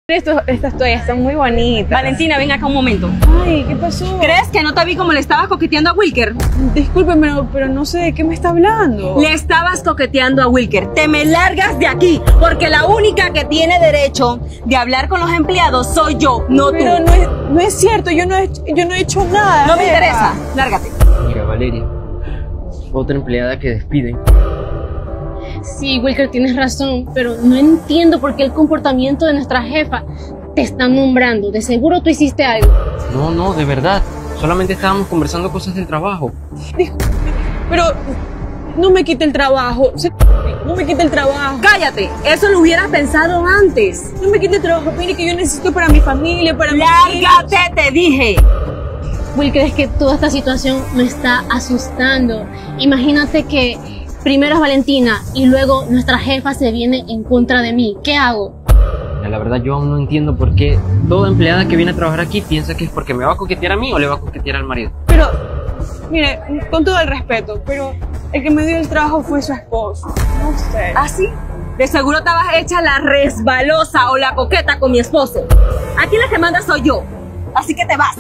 Estas toallas están muy bonitas. Valentina, ven acá un momento. Ay, ¿qué pasó? ¿Crees que no te vi como le estabas coqueteando a Wilker? Discúlpeme, pero no sé de qué me está hablando. Le estabas coqueteando a Wilker. Te me largas de aquí, porque la única que tiene derecho de hablar con los empleados soy yo, no tú. Pero no es cierto, yo no he hecho nada. No me interesa, lárgate. Mira, Valeria, otra empleada que despiden. Sí, Wilker, tienes razón, pero no entiendo por qué el comportamiento de nuestra jefa te está nombrando. De seguro tú hiciste algo. No, de verdad. Solamente estábamos conversando cosas del trabajo. Pero no me quite el trabajo. No me quite el trabajo. Cállate, eso lo hubieras pensado antes. No me quite el trabajo, mire que yo necesito para mi familia, para ¡Lárgate, te dije! Wilker, es que toda esta situación me está asustando. Imagínate que primero es Valentina y luego nuestra jefa se viene en contra de mí. ¿Qué hago? Mira, la verdad yo aún no entiendo por qué toda empleada que viene a trabajar aquí piensa que es porque me va a coquetear a mí o le va a coquetear al marido. Pero, mire, con todo el respeto, pero el que me dio el trabajo fue su esposo. No sé. ¿Ah, sí? De seguro estabas hecha la resbalosa o la coqueta con mi esposo. Aquí la que manda soy yo, así que te vas.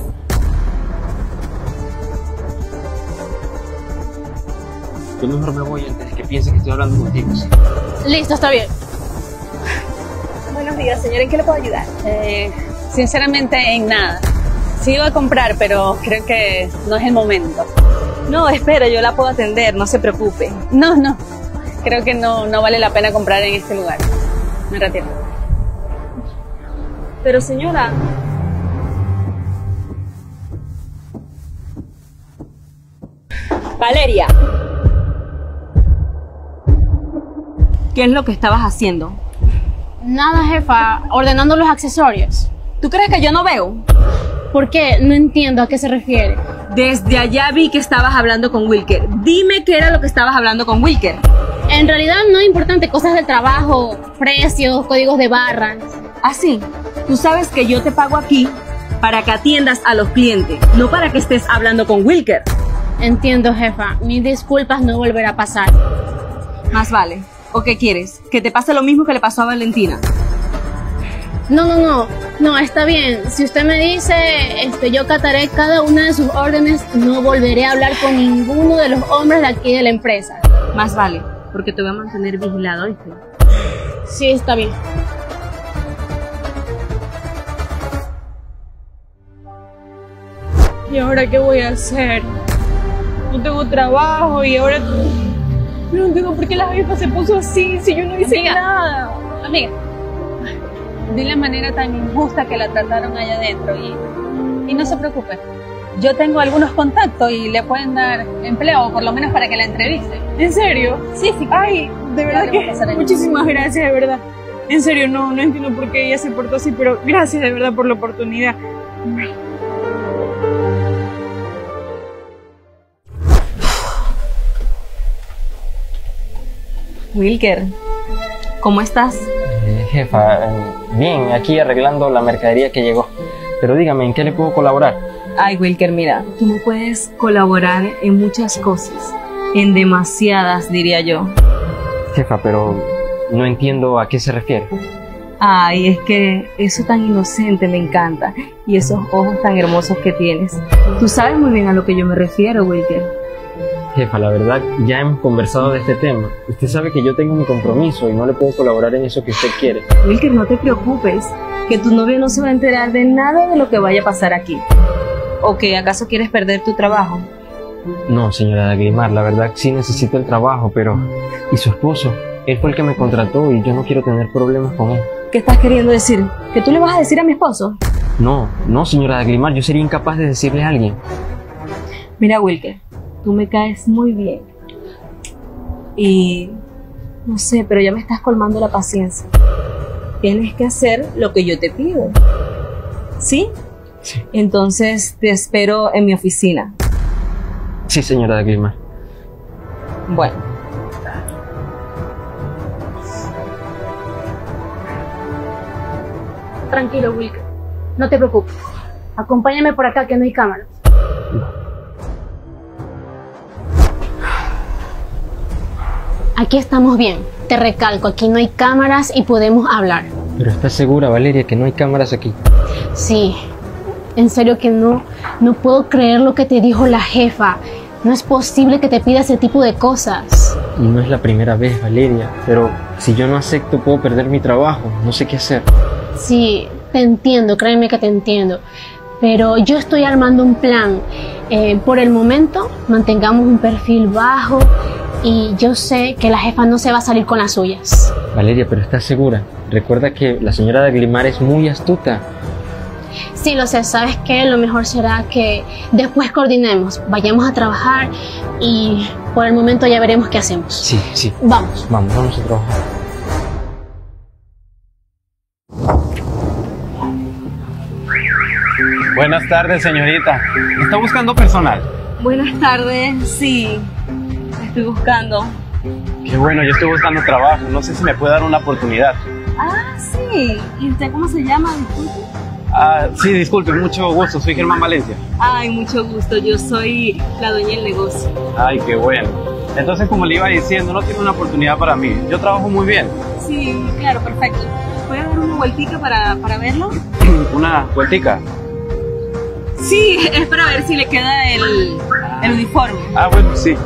Yo mejor me voy antes de que piense que estoy hablando contigo. ¿Sí? Listo, está bien. Buenos días, señora, ¿en qué le puedo ayudar? Sinceramente, en nada. Sí iba a comprar, pero creo que no es el momento. No, espera, yo la puedo atender, no se preocupe. No. Creo que no vale la pena comprar en este lugar. Me retiro. Pero señora... Valeria. ¿Qué es lo que estabas haciendo? Nada, jefa, ordenando los accesorios. ¿Tú crees que yo no veo? ¿Por qué? No entiendo a qué se refiere. Desde allá vi que estabas hablando con Wilker. Dime qué era lo que estabas hablando con Wilker. En realidad no es importante, cosas del trabajo, precios, códigos de barras. ¿Ah, sí? Tú sabes que yo te pago aquí para que atiendas a los clientes, no para que estés hablando con Wilker. Entiendo, jefa. Mis disculpas, no volverá a pasar. Más vale. ¿O qué quieres? ¿Que te pase lo mismo que le pasó a Valentina? No, está bien. Si usted me dice, yo acataré cada una de sus órdenes, no volveré a hablar con ninguno de los hombres de aquí de la empresa. Más vale, porque te voy a mantener vigilado, ¿oíste? Sí, está bien. ¿Y ahora qué voy a hacer? No tengo trabajo y ahora... No entiendo por qué la jefa se puso así si yo no hice nada. Amiga, de la manera tan injusta que la trataron allá adentro y no se preocupe. Yo tengo algunos contactos y le pueden dar empleo, por lo menos para que la entreviste. ¿En serio? Sí. Ay, de verdad que muchísimas gracias, de verdad. En serio, no entiendo por qué ella se portó así, pero gracias de verdad por la oportunidad. Wilker, ¿cómo estás? Jefa, bien, aquí arreglando la mercadería que llegó. Pero dígame, ¿en qué le puedo colaborar? Ay, Wilker, mira, tú me puedes colaborar en muchas cosas. En demasiadas, diría yo. Jefa, pero no entiendo a qué se refiere. Ay, es que eso tan inocente me encanta. Y esos ojos tan hermosos que tienes. Tú sabes muy bien a lo que yo me refiero, Wilker. Jefa, la verdad, ya hemos conversado de este tema. Usted sabe que yo tengo mi compromiso y no le puedo colaborar en eso que usted quiere. Wilker, no te preocupes, que tu novio no se va a enterar de nada de lo que vaya a pasar aquí. ¿O que acaso quieres perder tu trabajo? No, señora Dagrimar, la verdad sí necesito el trabajo, pero... ¿Y su esposo? Él fue el que me contrató y yo no quiero tener problemas con él. ¿Qué estás queriendo decir? ¿Que tú le vas a decir a mi esposo? No, señora Dagrimar, yo sería incapaz de decirle a alguien. Mira, Wilker, tú me caes muy bien. Y... no sé, pero ya me estás colmando la paciencia. Tienes que hacer lo que yo te pido. ¿Sí? Sí. Entonces te espero en mi oficina. Sí, señora Dagrimar. Bueno. Tranquilo, Wilker. No te preocupes. Acompáñame por acá que no hay cámaras. Aquí estamos bien. Te recalco, aquí no hay cámaras y podemos hablar. Pero ¿estás segura, Valeria, que no hay cámaras aquí? Sí, en serio que no puedo creer lo que te dijo la jefa. No es posible que te pida ese tipo de cosas. Y no es la primera vez, Valeria, pero si yo no acepto puedo perder mi trabajo, no sé qué hacer. Sí, te entiendo, créeme que te entiendo. Pero yo estoy armando un plan. Por el momento, mantengamos un perfil bajo y yo sé que la jefa no se va a salir con las suyas. Valeria, pero ¿estás segura? Recuerda que la señora de Aguilar es muy astuta. Sí, lo sé. ¿Sabes qué? Lo mejor será que después coordinemos, vayamos a trabajar y por el momento ya veremos qué hacemos. Sí, sí. Vamos. Vamos a trabajar. Buenas tardes, señorita. ¿Está buscando personal? Buenas tardes, sí. Estoy buscando. Qué bueno, yo estoy buscando trabajo. No sé si me puede dar una oportunidad. Ah, sí. ¿Y usted cómo se llama? Disculpe. Sí, disculpe, mucho gusto. Soy Germán Valencia. Ay, mucho gusto. Yo soy la dueña del negocio. Ay, qué bueno. Entonces, como le iba diciendo, no tiene una oportunidad para mí. Yo trabajo muy bien. Sí, claro, perfecto. ¿Puede dar una vueltica para verlo? ¿Una vueltica? Sí, es para ver si le queda el uniforme. Ah, bueno, sí.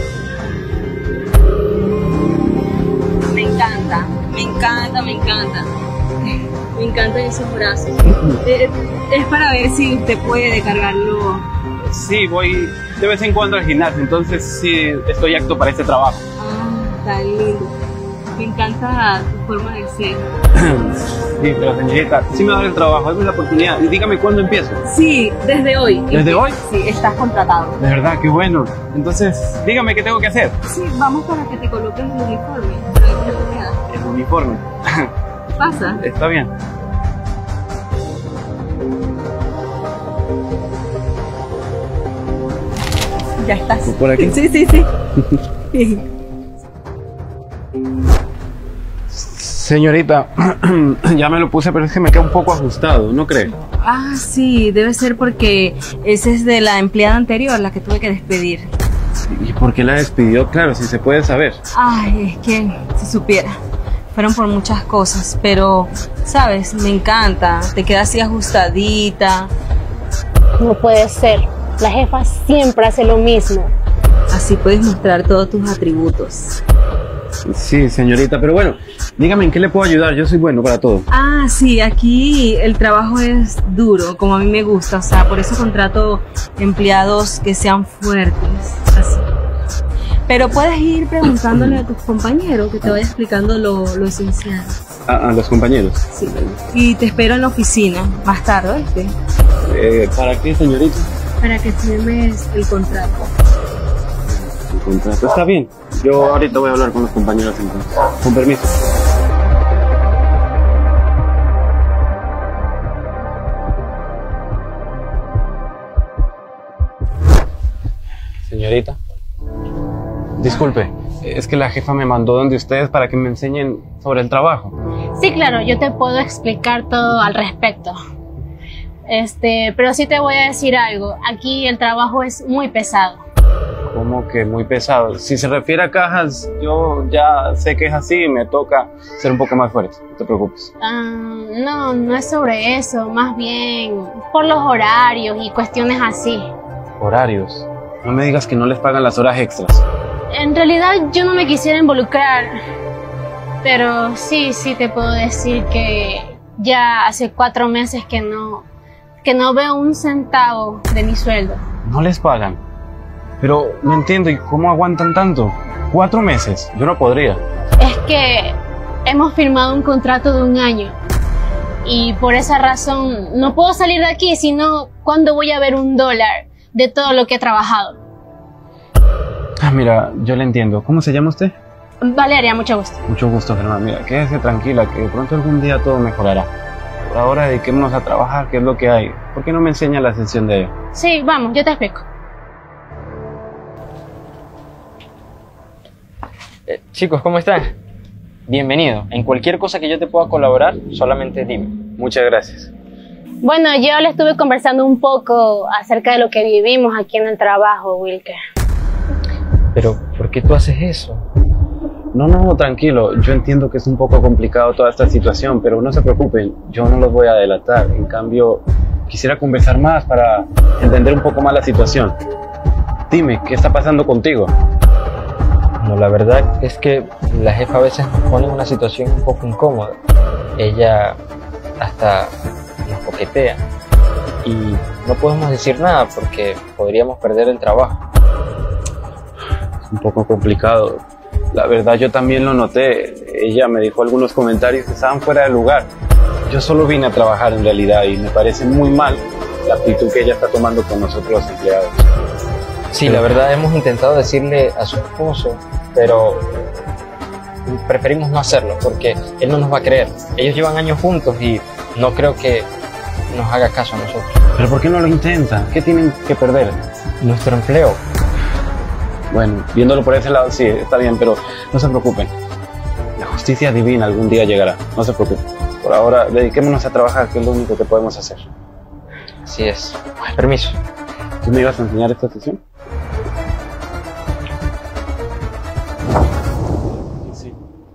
Me encanta, me encanta, me encanta. Me encantan esos brazos. Es para ver si usted puede cargarlo. Sí, voy de vez en cuando al gimnasio, entonces sí estoy apto para este trabajo. Ah, tan lindo. Me encanta tu forma de ser. Sí, pero señorita, sí me va a dar el trabajo, dame la oportunidad. Y dígame cuándo empiezo. Sí, desde hoy. ¿Desde hoy? Sí, estás contratado. De verdad, qué bueno. Entonces, dígame qué tengo que hacer. Sí, vamos para que te coloques el uniforme. Para ver qué te queda. El uniforme. Pasa. Está bien. Ya estás. ¿Por aquí? Sí. Señorita, ya me lo puse, pero es que me queda un poco ajustado, ¿no cree? Ah, sí, debe ser porque ese es de la empleada anterior, la que tuve que despedir. ¿Y por qué la despidió? Claro, si se puede saber. Ay, es que si supiera. Fueron por muchas cosas, pero, ¿sabes? Me encanta. Te queda así ajustadita. No puede ser. La jefa siempre hace lo mismo. Así puedes mostrar todos tus atributos. Sí, señorita, pero bueno, dígame en qué le puedo ayudar, yo soy bueno para todo. Ah, sí, aquí el trabajo es duro, como a mí me gusta. O sea, por eso contrato empleados que sean fuertes, así. Pero puedes ir preguntándole a tus compañeros que te vaya explicando lo esencial. A los compañeros. Sí. Y te espero en la oficina más tarde, ¿viste? ¿Para qué, señorita? Para que firmes el contrato. El contrato. Está bien. Yo ahorita voy a hablar con los compañeros entonces. Con permiso. Señorita. Disculpe, es que la jefa me mandó donde ustedes para que me enseñen sobre el trabajo. Sí, claro, yo te puedo explicar todo al respecto. Pero sí te voy a decir algo. Aquí el trabajo es muy pesado. ¿Cómo que muy pesado? Si se refiere a cajas, yo ya sé que es así y me toca ser un poco más fuerte. No te preocupes. No es sobre eso. Más bien por los horarios y cuestiones así. ¿Horarios? No me digas que no les pagan las horas extras. En realidad yo no me quisiera involucrar. Pero sí te puedo decir que ya hace 4 meses que no veo un centavo de mi sueldo. ¿No les pagan? Pero no entiendo, ¿y cómo aguantan tanto? 4 meses, yo no podría. Es que hemos firmado un contrato de 1 año y por esa razón no puedo salir de aquí, sino ¿cuándo voy a ver $1 de todo lo que he trabajado? Mira, yo le entiendo. ¿Cómo se llama usted? Valeria, mucho gusto. Mucho gusto, Germán. Mira, quédese tranquila, que de pronto algún día todo mejorará. Por ahora dediquémonos a trabajar, que es lo que hay. ¿Por qué no me enseña la sesión de ella? Sí, vamos, yo te explico. Chicos, ¿cómo están? Bienvenido. En cualquier cosa que yo te pueda colaborar, solamente dime. Muchas gracias. Bueno, yo le estuve conversando un poco acerca de lo que vivimos aquí en el trabajo, Wilker. Pero, ¿por qué tú haces eso? No, tranquilo. Yo entiendo que es un poco complicado toda esta situación, pero no se preocupen. Yo no los voy a delatar. En cambio, quisiera conversar más para entender un poco más la situación. Dime, ¿qué está pasando contigo? No, la verdad es que la jefa a veces nos pone en una situación un poco incómoda. Ella hasta nos coquetea y no podemos decir nada porque podríamos perder el trabajo. Es un poco complicado. La verdad yo también lo noté. Ella me dijo algunos comentarios que estaban fuera de lugar. Yo solo vine a trabajar en realidad y me parece muy mal la actitud que ella está tomando con nosotros los empleados. Sí, la verdad hemos intentado decirle a su esposo, pero preferimos no hacerlo porque él no nos va a creer. Ellos llevan años juntos y no creo que nos haga caso a nosotros. ¿Pero por qué no lo intentan? ¿Qué tienen que perder? Nuestro empleo. Bueno, viéndolo por ese lado sí, está bien, pero no se preocupen. La justicia divina algún día llegará, no se preocupen. Por ahora, dediquémonos a trabajar, que es lo único que podemos hacer. Así es. Permiso. ¿Tú me ibas a enseñar esta sesión? Sí.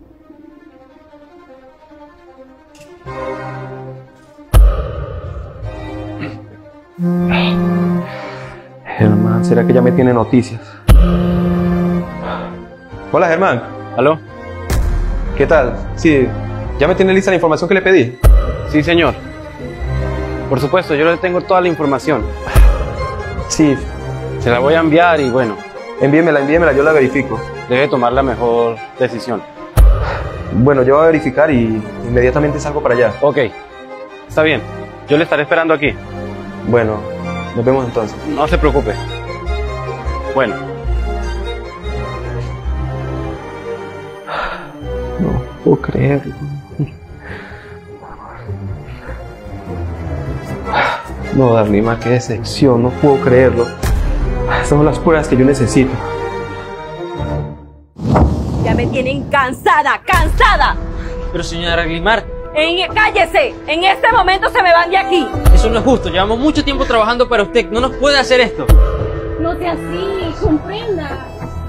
Germán, ¿será que ya me tiene noticias? Hola, Germán. ¿Aló? ¿Qué tal? Sí, ¿ya me tiene lista la información que le pedí? Sí, señor. Por supuesto, yo le tengo toda la información. Sí. Se la voy a enviar y bueno, Envíemela, yo la verifico. debe tomar la mejor decisión. Bueno, yo voy a verificar y inmediatamente salgo para allá. Ok, está bien. Yo le estaré esperando aquí. Bueno, nos vemos entonces. No se preocupe. Bueno. No puedo creerlo. No, Darlima, qué decepción, no puedo creerlo. Estas son las pruebas que yo necesito. Ya me tienen cansada. Pero señora Glimar, ¡Cállese! En este momento se me van de aquí. eso no es justo. Llevamos mucho tiempo trabajando para usted. No nos puede hacer esto. No sea así, comprenda.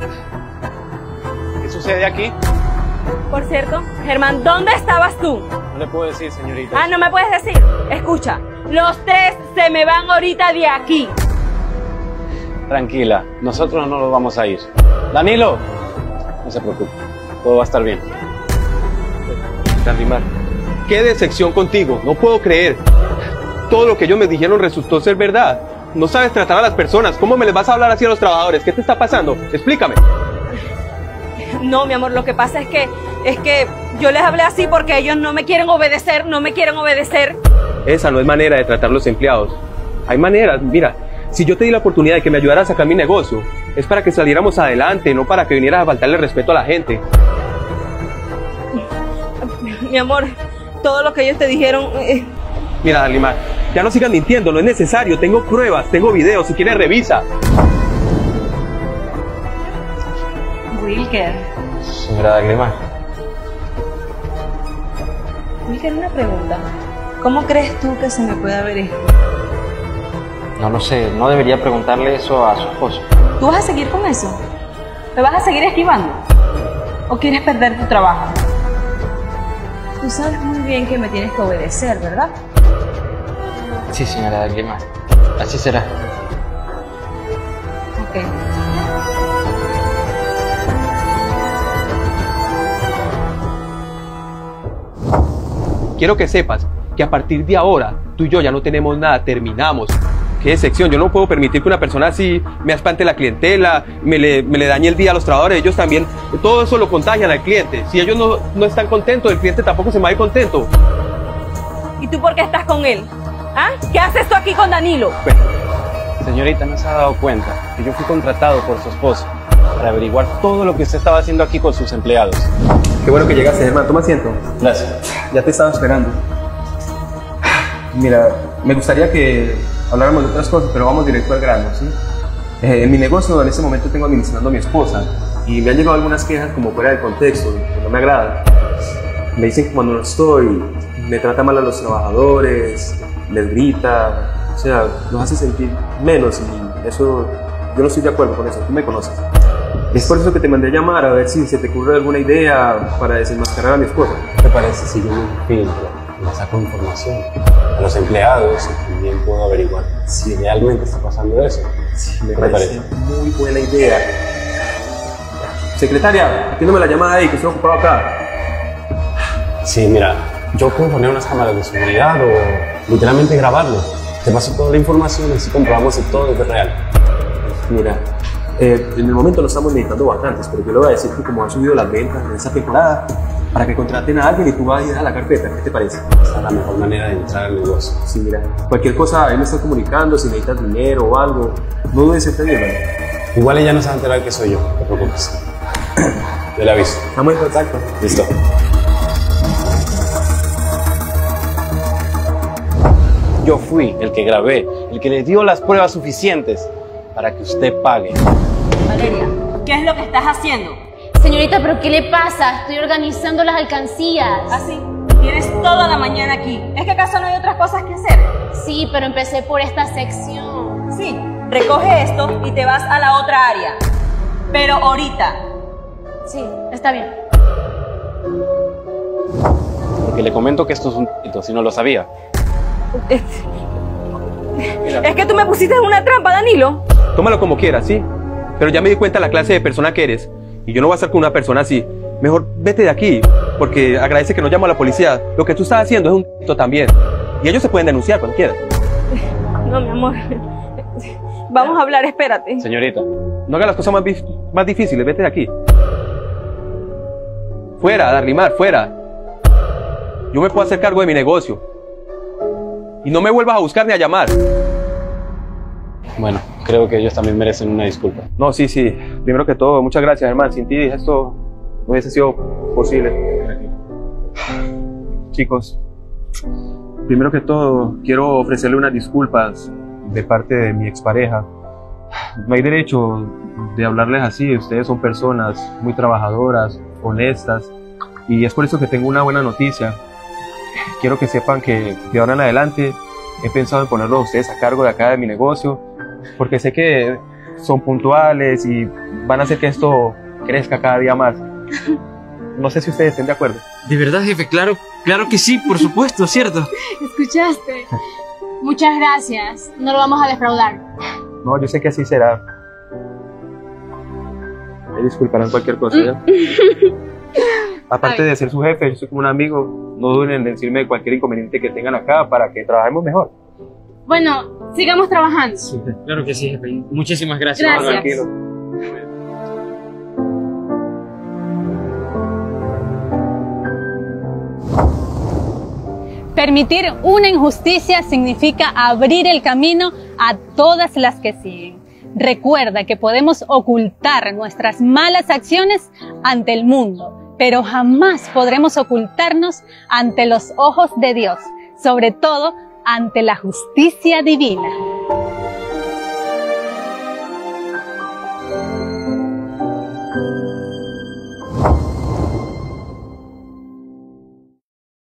¿Qué sucede aquí? Por cierto, Germán, ¿dónde estabas tú? No le puedo decir, señorita. Ah, ¿no me puedes decir? Escucha, los tres se me van ahorita de aquí. Tranquila, nosotros no nos vamos a ir. Danilo, no se preocupe, todo va a estar bien. Darlima, qué decepción contigo, no puedo creer. Todo lo que ellos me dijeron resultó ser verdad. No sabes tratar a las personas, ¿cómo me les vas a hablar así a los trabajadores? ¿Qué te está pasando? Explícame. No, mi amor, lo que pasa es que yo les hablé así porque ellos no me quieren obedecer. Esa no es manera de tratar a los empleados. Hay maneras, mira, si yo te di la oportunidad de que me ayudaras a sacar mi negocio, es para que saliéramos adelante, no para que vinieras a faltarle respeto a la gente. Mi amor, todo lo que ellos te dijeron... Mira, Darlima, ya no sigas mintiendo, no es necesario, tengo pruebas, tengo videos, si quieres revisa. Wilker, Señora Glimar, una pregunta. ¿Cómo crees tú que se me puede haber esto? no lo sé. No debería preguntarle eso a su esposo. ¿Tú vas a seguir con eso? ¿Me vas a seguir esquivando? ¿O quieres perder tu trabajo? Tú sabes muy bien que me tienes que obedecer, ¿verdad? Sí, señora Glimar. Así será. Ok. Quiero que sepas que a partir de ahora, tú y yo ya no tenemos nada, terminamos. Qué decepción, yo no puedo permitir que una persona así me espante la clientela, me le dañe el día a los trabajadores, ellos también, todo eso lo contagian al cliente. Si ellos no están contentos, el cliente tampoco se va a ir contento. ¿Y tú por qué estás con él? ¿Ah? ¿Qué haces tú aquí con Danilo? Bueno, señorita, ¿no se ha dado cuenta que yo fui contratado por su esposo para averiguar todo lo que usted estaba haciendo aquí con sus empleados? Qué bueno que llegaste, Germán, toma asiento. Gracias. Ya te estaba esperando. Mira, me gustaría que habláramos de otras cosas, pero vamos directo al grano, ¿sí? En mi negocio en este momento tengo administrando a mi esposa y me han llegado algunas quejas como fuera del contexto, que no me agradan. Me dicen que cuando no estoy, me trata mal a los trabajadores, les grita, o sea, nos hace sentir menos y eso, yo no estoy de acuerdo con eso, tú me conoces. Es por eso que te mandé a llamar, a ver si se te ocurre alguna idea para desenmascarar a mi esposa. ¿Qué te parece si yo me filtro, le saco información a los empleados y también puedo averiguar si realmente está pasando eso? Sí, me ¿Qué te parece muy buena idea. Secretaria, atiéndome la llamada ahí, que estoy ocupado acá. Sí, mira, yo puedo poner unas cámaras de seguridad o literalmente grabarlo. Te paso toda la información y así comprobamos si todo es real. Mira, en el momento no estamos necesitando bastantes, pero yo le voy a decir que como han subido las ventas en esta temporada, para que contraten a alguien y tú vas a ir a la carpeta. ¿Qué te parece? Esta es la mejor manera de entrar al negocio. Sí, mira, cualquier cosa, él me está comunicando, si necesitas dinero o algo, no dudes en pedirme. Igual ella no se va a enterar que soy yo, no te preocupes. Yo le aviso. Estamos en contacto. Listo. Yo fui el que grabé, el que le dio las pruebas suficientes para que usted pague. Valeria, ¿qué es lo que estás haciendo? Señorita, ¿pero qué le pasa? Estoy organizando las alcancías. Así, tienes toda la mañana aquí. ¿Es que acaso no hay otras cosas que hacer? Sí, pero empecé por esta sección. Sí, recoge esto y te vas a la otra área. Pero ahorita. Sí, está bien. Porque le comento que esto es un delito, si no lo sabía. Es que tú me pusiste en una trampa, Danilo. Tómalo como quieras, ¿sí? Pero ya me di cuenta de la clase de persona que eres. Y yo no voy a estar con una persona así. Mejor vete de aquí, porque agradece que no llamo a la policía. Lo que tú estás haciendo es un delito también. Y ellos se pueden denunciar cuando quieran. No, mi amor. Vamos a hablar, espérate. Señorita, No hagas las cosas más difíciles, vete de aquí. Fuera, Darlimar, fuera. Yo me puedo hacer cargo de mi negocio. Y no me vuelvas a buscar ni a llamar. bueno, creo que ellos también merecen una disculpa. No, sí. Primero que todo, muchas gracias, hermano. Sin ti esto no hubiese sido posible. Chicos, primero que todo, quiero ofrecerle unas disculpas de parte de mi expareja. No hay derecho de hablarles así. Ustedes son personas muy trabajadoras, honestas, y es por eso que tengo una buena noticia. Quiero que sepan que de ahora en adelante he pensado en ponerlos a ustedes a cargo de acá de mi negocio, porque sé que son puntuales y van a hacer que esto crezca cada día más. No sé si ustedes estén de acuerdo. De verdad, jefe, claro que sí, por supuesto, ¿cierto? ¿Escuchaste? Muchas gracias. No lo vamos a defraudar. No, yo sé que así será. Me disculparán cualquier cosa, ¿ya? Aparte de ser su jefe, yo soy como un amigo. No duden en decirme cualquier inconveniente que tengan acá para que trabajemos mejor. Bueno, sigamos trabajando. Sí, claro que sí, jefe. Muchísimas gracias. Gracias. Tranquilo. Permitir una injusticia significa abrir el camino a todas las que siguen. Recuerda que podemos ocultar nuestras malas acciones ante el mundo, pero jamás podremos ocultarnos ante los ojos de Dios, sobre todo ante la justicia divina.